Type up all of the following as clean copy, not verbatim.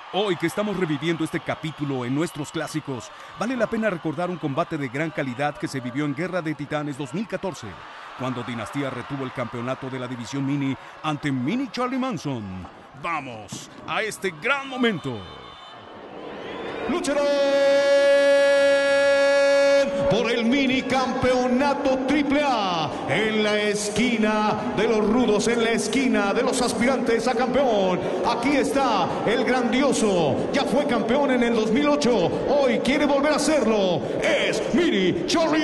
Hoy que estamos reviviendo este capítulo en nuestros clásicos, vale la pena recordar un combate de gran calidad que se vivió en Guerra de Titanes 2014, cuando Dinastía retuvo el campeonato de la división mini ante Mini Charlie Manson. ¡Vamos a este gran momento! Lucharán por el mini campeonato AAA en la esquina de los rudos, en la esquina de los aspirantes a campeón. Aquí está el grandioso, ya fue campeón en el 2008, hoy quiere volver a hacerlo. Es Mini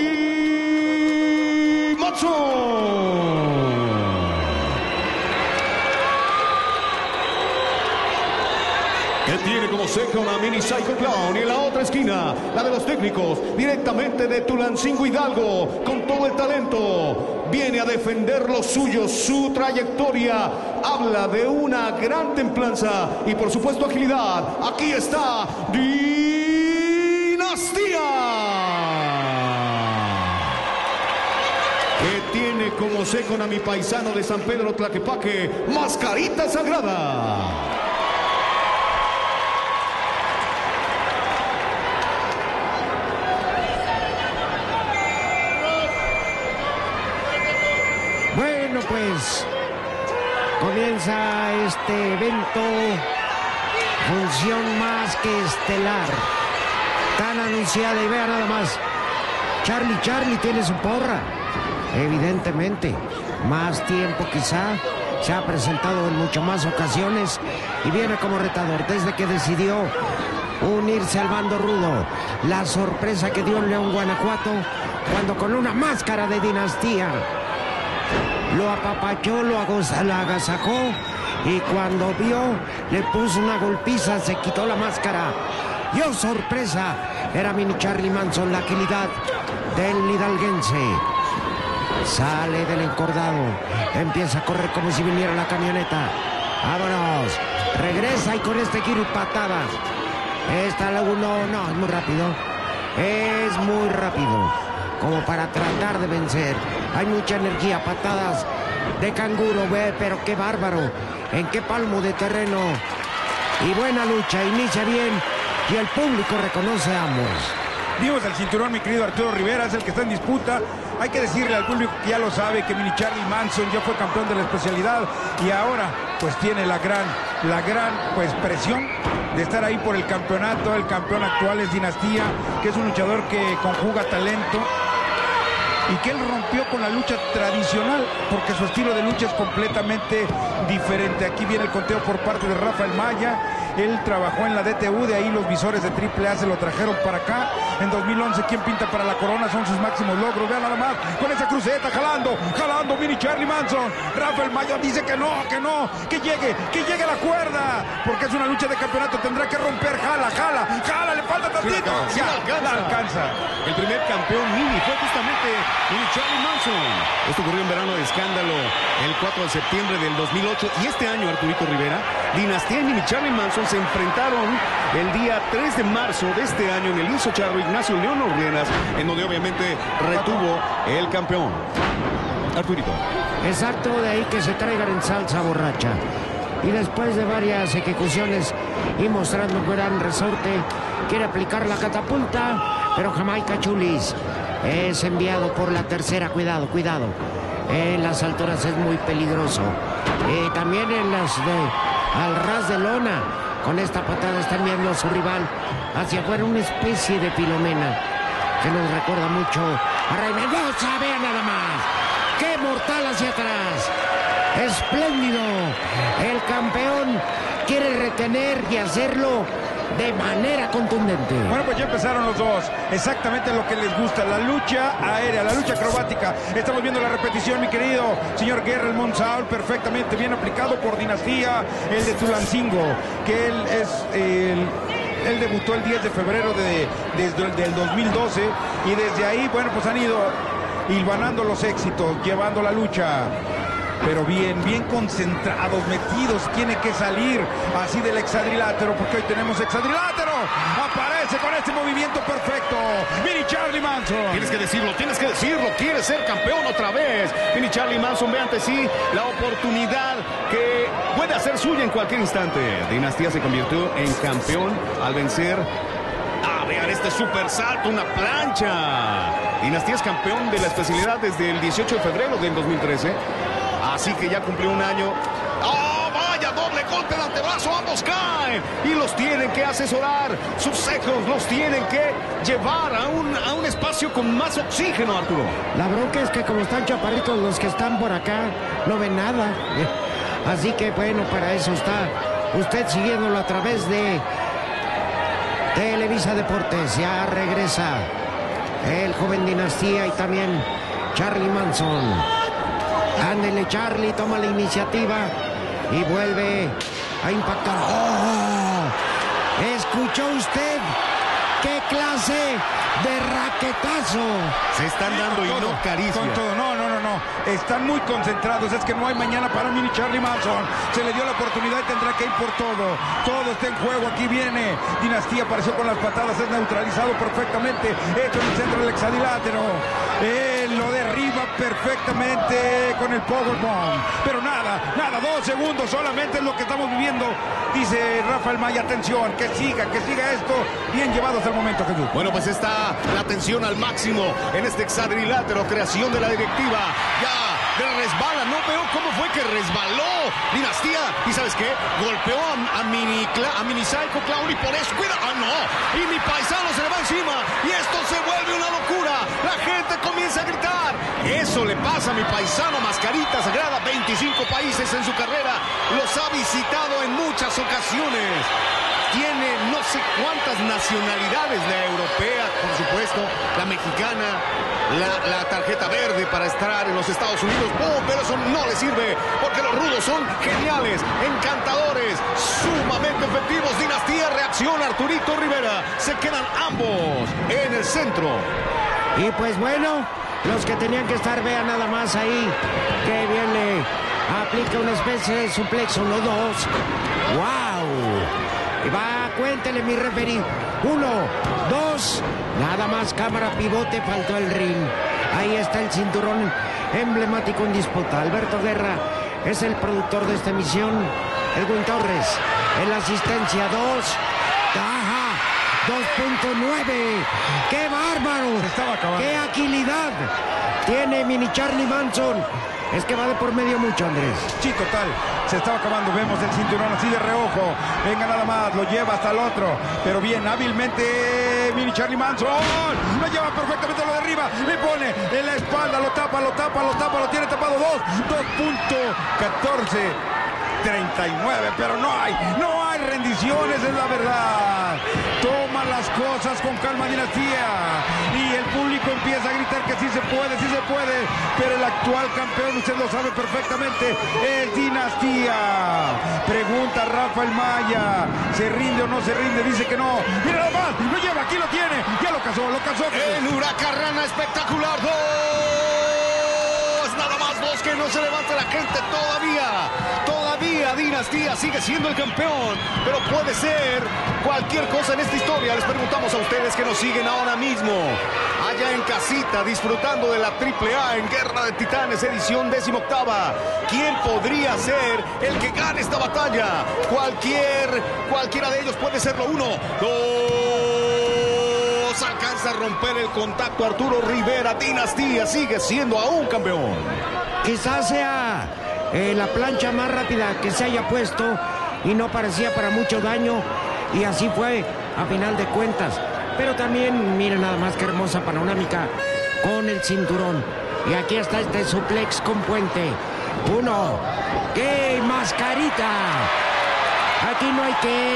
Charlie Manson. Que tiene como seco a Mini Psycho Clown, y en la otra esquina, la de los técnicos, directamente de Tulancingo Hidalgo, con todo el talento, viene a defender lo suyo, su trayectoria, habla de una gran templanza y por supuesto agilidad. Aquí está Dinastía, que tiene como seco a mi paisano de San Pedro Tlaquepaque, Mascarita Sagrada. Bueno, pues comienza este evento, función más que estelar, tan anunciada, y vea nada más, Charlie tiene su porra, evidentemente, más tiempo quizá, se ha presentado en muchas más ocasiones y viene como retador desde que decidió unirse al bando rudo. La sorpresa que dio en León, Guanajuato, cuando con una máscara de Dinastía lo apapachó, lo agasajó, y cuando vio, le puso una golpiza, se quitó la máscara. Y ¡oh, sorpresa! Era Mini Charlie Manson, la agilidad del hidalguense. Sale del encordado, empieza a correr como si viniera la camioneta. ¡Vámonos! Regresa y con este giro y patadas. Esta no, es muy rápido. Es muy rápido, como para tratar de vencer. Hay mucha energía, patadas de canguro, ve, pero qué bárbaro, en qué palmo de terreno. Y buena lucha, inicia bien y el público reconoce a ambos. Vimos el cinturón, mi querido Arturo Rivera, es el que está en disputa. Hay que decirle al público que ya lo sabe, que Mini Charlie Manson ya fue campeón de la especialidad y ahora pues tiene la gran pues presión de estar ahí por el campeonato. El campeón actual es Dinastía, que es un luchador que conjuga talento y que él rompió con la lucha tradicional, porque su estilo de lucha es completamente diferente. Aquí viene el conteo por parte de Rafael Maya. Él trabajó en la DTU, de ahí los visores de AAA se lo trajeron para acá. En 2011, quien pinta para la corona son sus máximos logros. Vean nada más, con esa cruceta, jalando Mini Charlie Manson. Rafael Maya dice que no, que llegue la cuerda, porque es una lucha de campeonato, tendrá que romper, jala, le falta tantito. Sí, la alcanza. El primer campeón mini fue justamente Mini Charlie Manson. Esto ocurrió en verano de escándalo, el 4 de septiembre del 2008. Y este año, Arturito Rivera, Dinastía y Mini Charlie Manson se enfrentaron el día 3 de marzo de este año en el Inso Charro Ignacio León Ordenas, en donde obviamente retuvo el campeón. Arturito. Exacto, de ahí que se traigan en salsa borracha. Y después de varias ejecuciones y mostrando un gran resorte, quiere aplicar la catapulta, pero Jamaica Chulis es enviado por la tercera. Cuidado. En las alturas es muy peligroso. También en las al ras de lona. Con esta patada está enviando a su rival hacia afuera, una especie de Filomena que nos recuerda mucho a Rey Mendoza. Vean nada más. ¡Qué mortal hacia atrás! ¡Espléndido! El campeón quiere retener y hacerlo de manera contundente. Bueno, pues ya empezaron los dos. Exactamente lo que les gusta, la lucha aérea, la lucha acrobática. Estamos viendo la repetición, mi querido señor Guerra, el Monsaul, perfectamente bien aplicado por Dinastía, el de Tulancingo, que él debutó el 10 de febrero del 2012 y desde ahí, bueno, pues han ido hilvanando los éxitos, llevando la lucha. pero bien concentrados, metidos, tiene que salir así del hexadrilátero, porque hoy tenemos hexadrilátero. Aparece con este movimiento perfecto Mini Charlie Manson. Tienes que decirlo, quiere ser campeón otra vez. Mini Charlie Manson ve ante sí la oportunidad que puede hacer suya en cualquier instante. Dinastía se convirtió en campeón al vencer. Vean este super salto, una plancha. Dinastía es campeón de la especialidad desde el 18 de febrero del 2013. Así que ya cumplió un año. ¡Oh, vaya! Doble golpe de antebrazo, ambos caen. Y los tienen que asesorar. Sus secos los tienen que llevar a un espacio con más oxígeno, Arturo. La bronca es que como están chaparritos los que están por acá, no ven nada. Así que bueno, para eso está usted siguiéndolo a través de Televisa Deportes. Ya regresa el joven Dinastía y también Charlie Manson. Ándele, Charlie, toma la iniciativa y vuelve a impactar. ¡Oh! ¿Escuchó usted qué clase de raquetazo? Se están dando y no caricias. Con todo, no. Están muy concentrados. Es que no hay mañana para Mini Charlie Manson. Se le dio la oportunidad y tendrá que ir por todo. Todo está en juego. Aquí viene Dinastía. Apareció con las patadas. Es neutralizado perfectamente. Esto en el centro del hexadrilátero. Él lo derriba perfectamente con el powerbomb. Pero nada. 2 segundos solamente es lo que estamos viviendo. Dice Rafael Maya, atención, que siga esto. Bien llevado hasta el momento, Jesús. Bueno, pues está la tensión al máximo en este hexadrilátero, creación de la directiva. Ya resbala, no veo cómo fue que resbaló Dinastía. ¿Y sabes qué? Golpeó a Mini Psycho Clown y por eso, cuida, no. Y mi paisano se le va encima y esto se vuelve una locura. La gente comienza a gritar. Eso le pasa a mi paisano Mascarita Sagrada. 25 países en su carrera. Los ha visitado en muchas ocasiones. Tiene no sé cuántas nacionalidades, la europea, por supuesto, la mexicana, la tarjeta verde para estar en los Estados Unidos. ¡Oh! Pero eso no le sirve, porque los rudos son geniales, encantadores, sumamente efectivos. Dinastía reacciona, Arturito Rivera. Se quedan ambos en el centro. Y pues bueno, los que tenían que estar, vean nada más ahí, que bien le aplica una especie de suplex, 1, 2. ¡Wow! Y va, cuéntele mi referí. 1, 2, nada más, cámara, pivote, faltó el ring. Ahí está el cinturón emblemático en disputa. Alberto Guerra es el productor de esta emisión. Edwin Torres en la asistencia, 2. ¡Ajá! 2.9. ¡Qué bárbaro! Se estaba acabando. ¡Qué agilidad tiene Mini Charlie Manson! Es que va de por medio mucho, Andrés. Sí, total. Se estaba acabando. Vemos el cinturón así de reojo. Venga nada más. Lo lleva hasta el otro. Pero bien, hábilmente Mini Charlie Manson. Lo lleva perfectamente, lo derriba. Le pone en la espalda. Lo tapa. Lo tiene tapado. 2.14. 39, pero no hay rendiciones, es la verdad. Toma las cosas con calma Dinastía y el público empieza a gritar que sí se puede, pero el actual campeón, usted lo sabe perfectamente, es Dinastía. Pregunta Rafael Maya, ¿se rinde o no se rinde? Dice que no. Mira nada más, lo lleva, aquí lo tiene, ya lo cazó. El huracarrana espectacular, 2. Nada más 2, que no se levanta la gente todavía. Dinastía sigue siendo el campeón, pero puede ser cualquier cosa en esta historia. Les preguntamos a ustedes que nos siguen ahora mismo, allá en casita, disfrutando de la AAA en Guerra de Titanes, edición 18ª. ¿Quién podría ser el que gane esta batalla? Cualquiera de ellos puede serlo. 1, 2. Alcanza a romper el contacto Arturo Rivera. Dinastía sigue siendo aún campeón. Quizás sea la plancha más rápida que se haya puesto y no parecía para mucho daño, y así fue a final de cuentas. Pero también miren nada más que hermosa panorámica con el cinturón. Y aquí está este suplex con puente. 1. ¡Qué Mascarita! Aquí no hay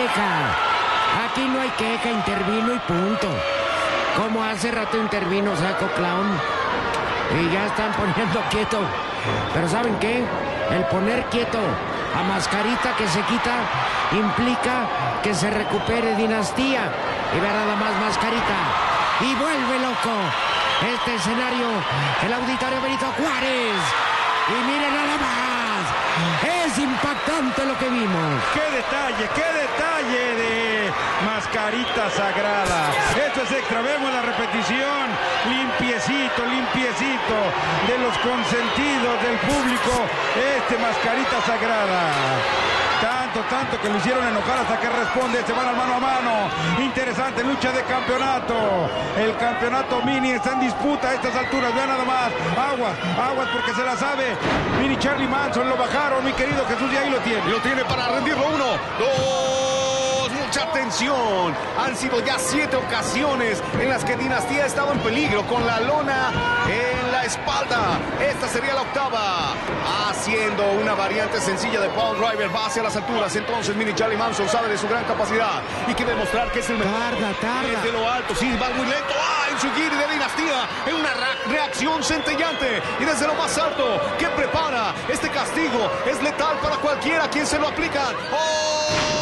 queja, intervino y punto. Como hace rato intervino Psycho Clown y ya están poniendo quieto. Pero ¿saben qué? El poner quieto a Mascarita que se quita implica que se recupere Dinastía. Y ve nada más Mascarita y vuelve loco este escenario, el Auditorio Benito Juárez. Y miren nada más. Es impactante lo que vimos. ¡Qué detalle de Mascarita Sagrada! Esto es extra, vemos la repetición, limpiecito de los consentidos del público, Mascarita Sagrada. Tanto que lo hicieron enojar hasta que responde, se van al mano a mano. Interesante lucha de campeonato. El campeonato mini está en disputa a estas alturas, vean nada más. Aguas porque se la sabe. Mini Charlie Manson, lo bajaron, mi querido Jesús, y ahí lo tiene. Lo tiene para rendirlo. 1, 2, mucha atención. Han sido ya 7 ocasiones en las que Dinastía ha estado en peligro con la lona en la espalda. Esta sería la octava. Haciendo una variante sencilla de Paul Driver, va hacia las alturas. Entonces Mini Charlie Manson sabe de su gran capacidad y quiere demostrar que es el mejor. Tarda. Desde lo alto, sí, va muy lento. En su giri de Dinastía, en una reacción centellante. Y desde lo más alto, que prepara este castigo. Es letal para cualquiera quien se lo aplica. ¡Oh!